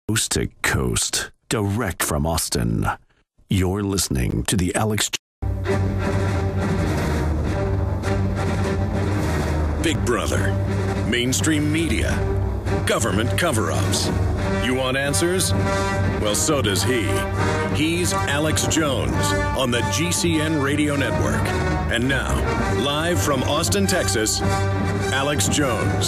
Coast to coast, direct from Austin. You're listening to the Alex. Big Brother, mainstream media, government cover-ups. You want answers? Well, so does he. He's Alex Jones on the GCN Radio Network. And now, live from Austin, Texas, Alex Jones.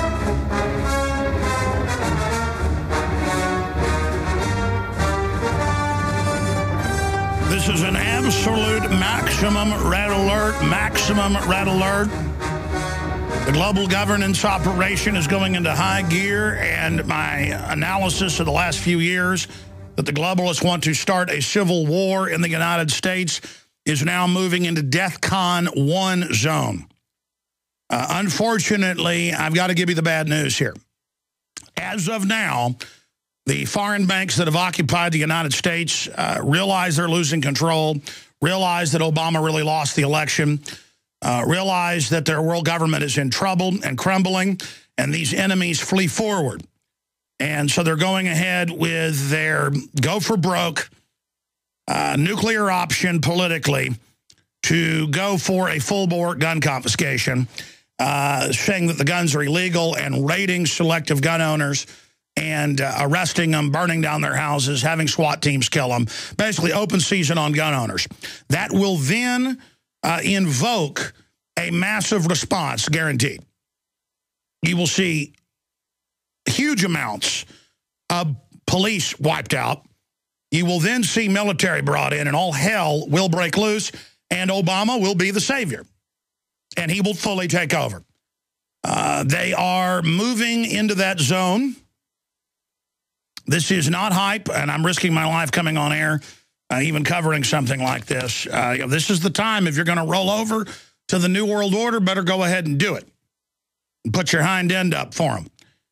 This is an absolute maximum red alert. The global governance operation is going into high gear, and my analysis of the last few years that the globalists want to start a civil war in the United States is now moving into DEFCON 1 zone. Unfortunately, I've got to give you the bad news here. As of now, the foreign banks that have occupied the United States realize they're losing control, realize that Obama really lost the election, realize that their world government is in trouble and crumbling, and these enemies flee forward. And so they're going ahead with their go-for-broke nuclear option politically to go for a full-bore gun confiscation, saying that the guns are illegal and raiding selective gun owners and arresting them, burning down their houses, having SWAT teams kill them. Basically, open season on gun owners. That will then invoke a massive response, guaranteed. You will see huge amounts of police wiped out. You will then see military brought in, and all hell will break loose, and Obama will be the savior, and he will fully take over. They are moving into that zone. This is not hype, and I'm risking my life coming on air, even covering something like this. This is the time. If you're going to roll over to the New World Order, better go ahead and do it. And put your hind end up for them.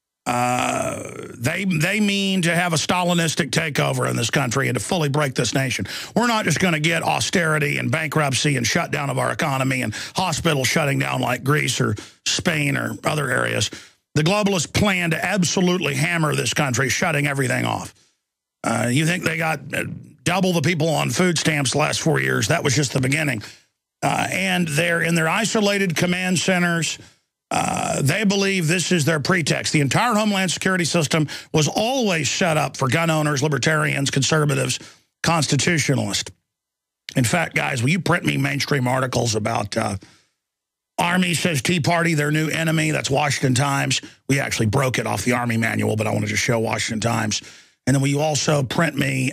They mean to have a Stalinistic takeover in this country and to fully break this nation. We're not just going to get austerity and bankruptcy and shutdown of our economy and hospitals shutting down like Greece or Spain or other areas. The globalists plan to absolutely hammer this country, shutting everything off. You think they got double the people on food stamps the last 4 years? That was just the beginning. And they're in their isolated command centers. They believe this is their pretext. The entire Homeland Security system was always set up for gun owners, libertarians, conservatives, constitutionalists. In fact, guys, will you print me mainstream articles about Army says Tea Party, their new enemy? That's Washington Times. We actually broke it off the Army manual, but I wanted to show Washington Times. And then will you also print me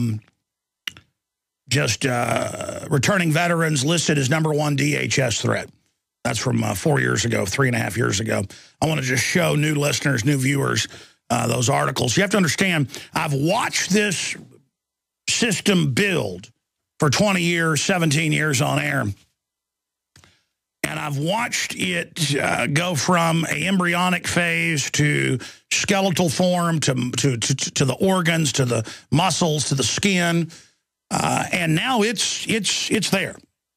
returning veterans listed as #1 DHS threat? That's from 4 years ago, 3.5 years ago. I want to just show new listeners, new viewers, those articles. You have to understand, I've watched this system build for 20 years, 17 years on air. And I've watched it go from an embryonic phase to skeletal form, to the organs, to the muscles, to the skin. And now it's there.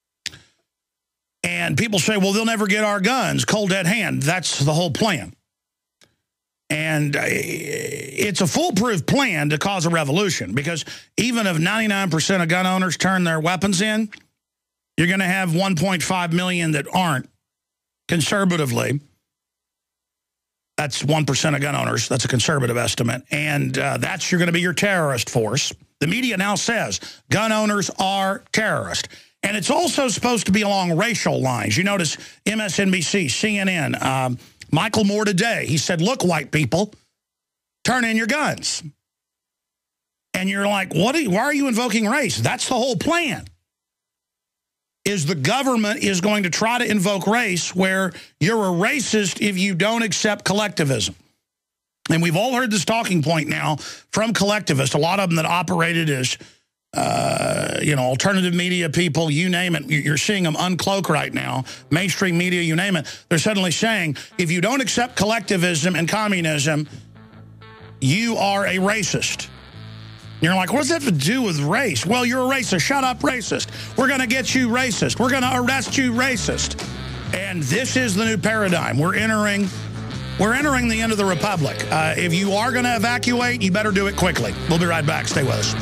And people say, well, they'll never get our guns. Cold dead hand. That's the whole plan. And it's a foolproof plan to cause a revolution, because even if 99% of gun owners turn their weapons in, you're going to have 1.5 million that aren't, conservatively. That's 1% of gun owners. That's a conservative estimate. And that's going to be your terrorist force. The media now says gun owners are terrorists. And it's also supposed to be along racial lines. You notice MSNBC, CNN, Michael Moore today, he said, look, white people, turn in your guns. And you're like, why are you invoking race? That's the whole plan. Is the government is going to try to invoke race, where you're a racist if you don't accept collectivism. And we've all heard this talking point now from collectivists, a lot of them that operated as, alternative media people, you name it. You're seeing them uncloak right now. Mainstream media, you name it. They're suddenly saying, if you don't accept collectivism and communism, you are a racist. You're like, what does that have to do with race? Well, you're a racist. Shut up, racist. We're going to get you racist. We're going to arrest you, racist. And this is the new paradigm. We're entering We're entering the end of the Republic. If you are going to evacuate, you better do it quickly. We'll be right back. Stay with us.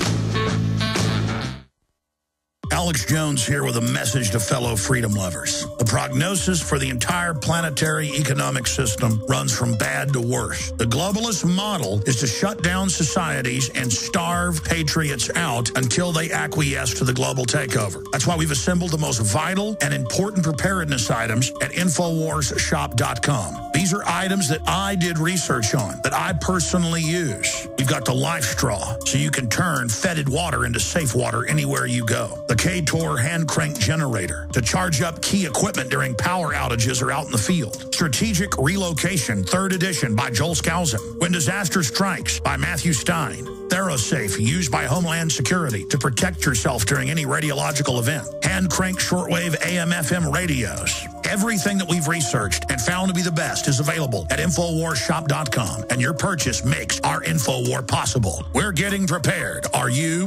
Alex Jones here with a message to fellow freedom lovers. The prognosis for the entire planetary economic system runs from bad to worse. The globalist model is to shut down societies and starve patriots out until they acquiesce to the global takeover. That's why we've assembled the most vital and important preparedness items at InfoWarsShop.com. These are items that I did research on, that I personally use. You've got the life straw, so you can turn fetid water into safe water anywhere you go. The K-Tor hand crank generator to charge up key equipment during power outages or out in the field. Strategic Relocation, 3rd edition by Joel Skousen. When Disaster Strikes by Matthew Stein. ThyroSafe, used by Homeland Security to protect yourself during any radiological event. Hand crank shortwave AM/FM radios. Everything that we've researched and found to be the best is available at InfoWarsShop.com, and your purchase makes our InfoWar possible. We're getting prepared. Are you?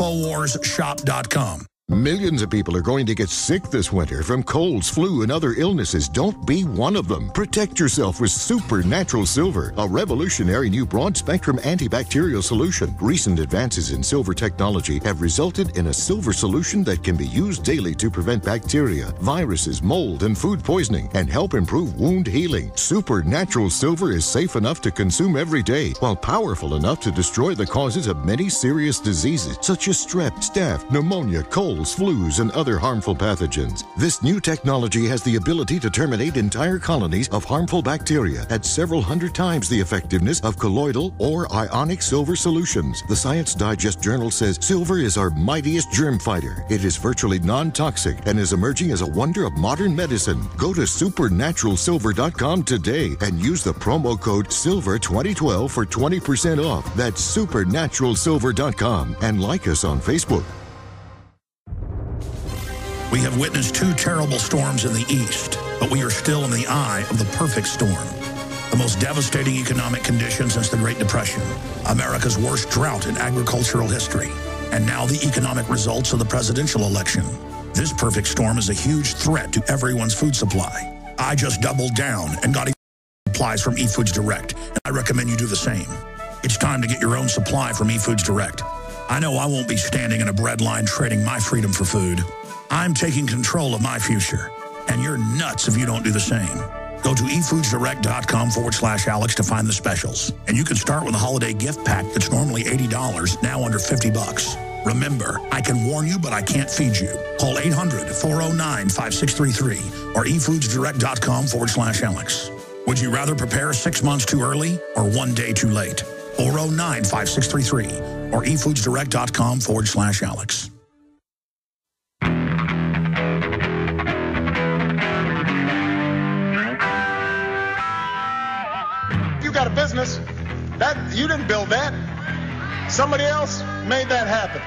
InfoWarsShop.com. Millions of people are going to get sick this winter from colds, flu, and other illnesses. Don't be one of them. Protect yourself with Supernatural Silver, a revolutionary new broad-spectrum antibacterial solution. Recent advances in silver technology have resulted in a silver solution that can be used daily to prevent bacteria, viruses, mold, and food poisoning, and help improve wound healing. Supernatural Silver is safe enough to consume every day, while powerful enough to destroy the causes of many serious diseases, such as strep, staph, pneumonia, colds, flus, and other harmful pathogens. This new technology has the ability to terminate entire colonies of harmful bacteria at several hundred times the effectiveness of colloidal or ionic silver solutions. The Science Digest Journal says silver is our mightiest germ fighter. It is virtually non-toxic and is emerging as a wonder of modern medicine. Go to supernaturalsilver.com today and use the promo code SILVER2012 for 20% off. That's supernaturalsilver.com, and like us on Facebook. We have witnessed 2 terrible storms in the east, but we are still in the eye of the perfect storm. The most devastating economic conditions since the Great Depression, America's worst drought in agricultural history, and now the economic results of the presidential election. This perfect storm is a huge threat to everyone's food supply. I just doubled down and got supplies from eFoods Direct, and I recommend you do the same. It's time to get your own supply from eFoods Direct. I know I won't be standing in a bread line trading my freedom for food. I'm taking control of my future, and you're nuts if you don't do the same. Go to efoodsdirect.com/Alex to find the specials. And you can start with a holiday gift pack that's normally $80, now under $50. Remember, I can warn you, but I can't feed you. Call 800-409-5633 or efoodsdirect.com/Alex. Would you rather prepare 6 months too early or 1 day too late? 409-5633 or efoodsdirect.com/Alex. Got a business that you didn't build that. Somebody else made that happen.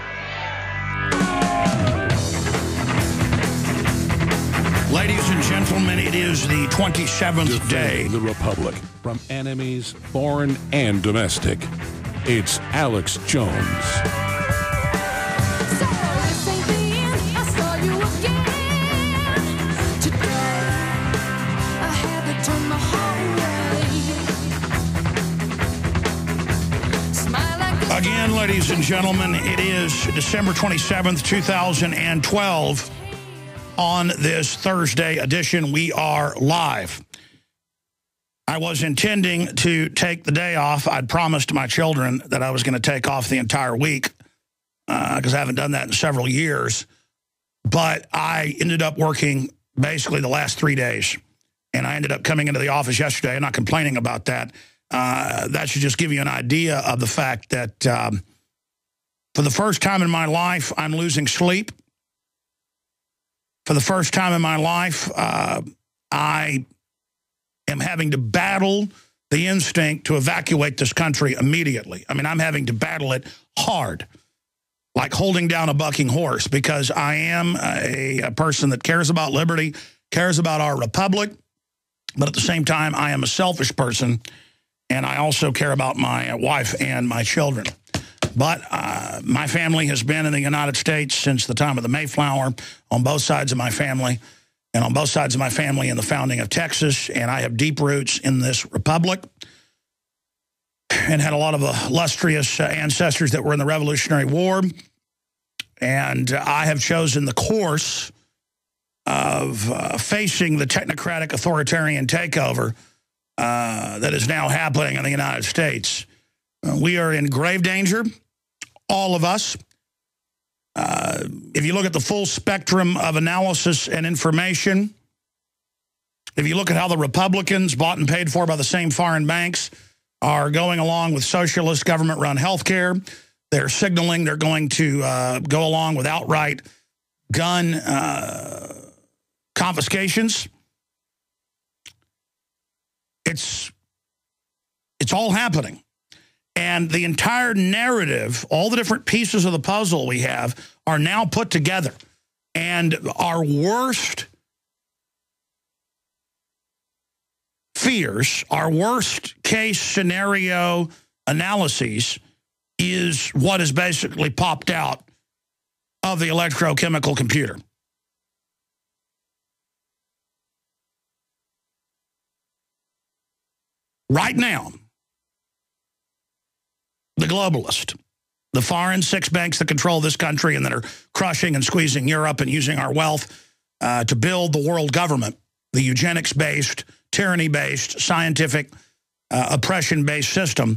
Ladies and gentlemen, it is the 27th day. The Republic from enemies, foreign and domestic. It's Alex Jones. Again, ladies and gentlemen, it is December 27th, 2012. On this Thursday edition, we are live. I was intending to take the day off. I'd promised my children that I was going to take off the entire week because I haven't done that in several years. But I ended up working basically the last 3 days. And I ended up coming into the office yesterday and not complaining about that. That should just give you an idea of the fact that for the first time in my life, I'm losing sleep. For the first time in my life, I am having to battle the instinct to evacuate this country immediately. I mean, I'm having to battle it hard, like holding down a bucking horse, because I am a person that cares about liberty, cares about our republic, but at the same time, I am a selfish person. And I also care about my wife and my children. But my family has been in the United States since the time of the Mayflower on both sides of my family. and on both sides of my family in the founding of Texas, and I have deep roots in this republic and had a lot of illustrious ancestors that were in the Revolutionary War. And I have chosen the course of facing the technocratic authoritarian takeover that is now happening in the United States. We are in grave danger, all of us. If you look at the full spectrum of analysis and information, if you look at how the Republicans, bought and paid for by the same foreign banks, are going along with socialist government-run health care, they're signaling they're going to go along with outright gun confiscations. It's all happening. And the entire narrative, all the different pieces of the puzzle we have are now put together. And our worst fears, our worst case scenario analyses is what has basically popped out of the electrochemical computer. Right now, the globalist, the foreign six banks that control this country and that are crushing and squeezing Europe and using our wealth to build the world government, the eugenics-based, tyranny-based, scientific, oppression-based system,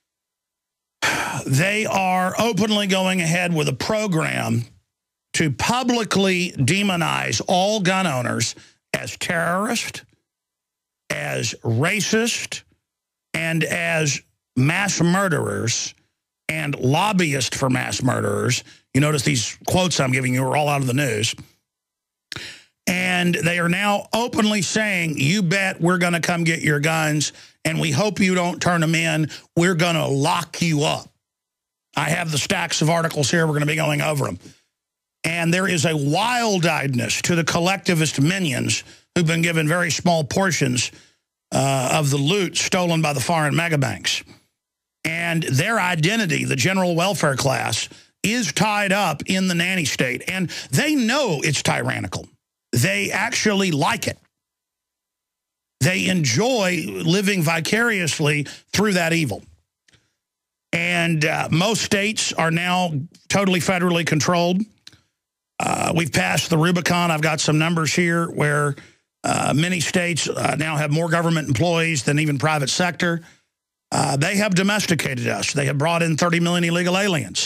they are openly going ahead with a program to publicly demonize all gun owners as terrorist, as racist, and as mass murderers and lobbyists for mass murderers. You notice these quotes I'm giving you are all out of the news. And they are now openly saying, you bet we're going to come get your guns, and we hope you don't turn them in. We're going to lock you up. I have the stacks of articles here. We're going to be going over them. And there is a wild-eyedness to the collectivist minions who've been given very small portions of the loot stolen by the foreign megabanks. And their identity, the general welfare class, is tied up in the nanny state. And they know it's tyrannical. They actually like it. They enjoy living vicariously through that evil. And most states are now totally federally controlled. We've passed the Rubicon. I've got some numbers here where many states now have more government employees than even private sector. They have domesticated us. They have brought in 30 million illegal aliens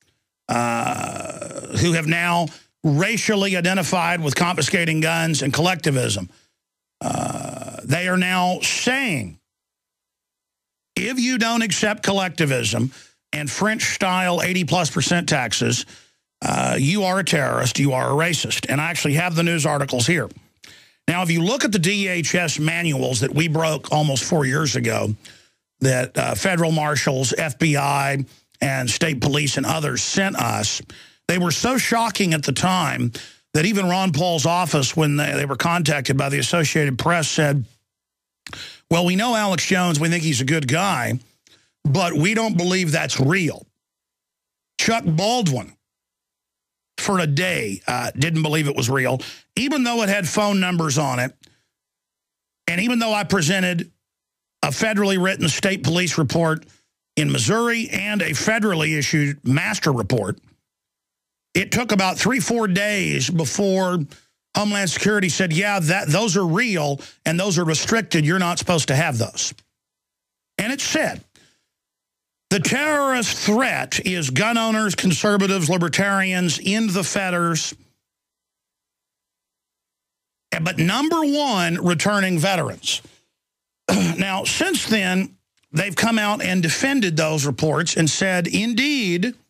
who have now racially identified with confiscating guns and collectivism. They are now saying, if you don't accept collectivism and French-style 80+% taxes, you are a terrorist, you are a racist. And I actually have the news articles here. Now, if you look at the DHS manuals that we broke almost 4 years ago, that federal marshals, FBI, and state police and others sent us, they were so shocking at the time that even Ron Paul's office, when they were contacted by the Associated Press, said, well, we know Alex Jones, we think he's a good guy, but we don't believe that's real. Chuck Baldwin, for a day, didn't believe it was real, even though it had phone numbers on it, and even though I presented a federally written state police report in Missouri and a federally issued master report. It took about 3-4 days before Homeland Security said, yeah, those are real and those are restricted. You're not supposed to have those. And it said, the terrorist threat is gun owners, conservatives, libertarians, in the fetters, but number one, returning veterans. Now, since then, they've come out and defended those reports and said, indeed,